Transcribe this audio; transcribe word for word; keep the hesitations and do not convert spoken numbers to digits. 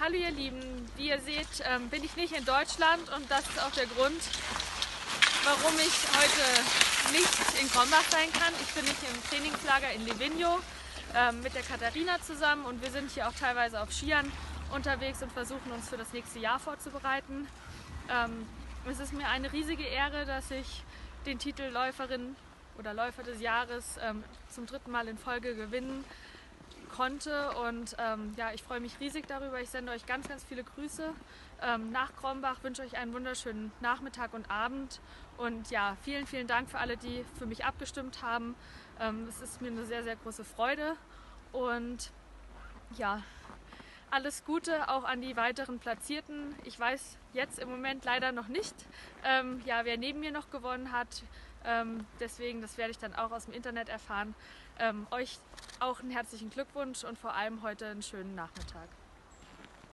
Hallo ihr Lieben, wie ihr seht, ähm, bin ich nicht in Deutschland und das ist auch der Grund, warum ich heute nicht in Krombach sein kann. Ich bin nicht im Trainingslager in Livigno ähm, mit der Katharina zusammen und wir sind hier auch teilweise auf Skiern unterwegs und versuchen uns für das nächste Jahr vorzubereiten. Ähm, es ist mir eine riesige Ehre, dass ich den Titel Läuferin oder Läufer des Jahres ähm, zum dritten Mal in Folge gewinnen konnte und ähm, ja, ich freue mich riesig darüber. Ich sende euch ganz, ganz viele Grüße ähm, nach Krombach, wünsche euch einen wunderschönen Nachmittag und Abend und ja, vielen, vielen Dank für alle, die für mich abgestimmt haben. Ähm, es ist mir eine sehr, sehr große Freude und ja, alles Gute auch an die weiteren Platzierten. Ich weiß jetzt im Moment leider noch nicht, ähm, ja, wer neben mir noch gewonnen hat. Ähm, deswegen, das werde ich dann auch aus dem Internet erfahren. Ähm, euch auch einen herzlichen Glückwunsch und vor allem heute einen schönen Nachmittag.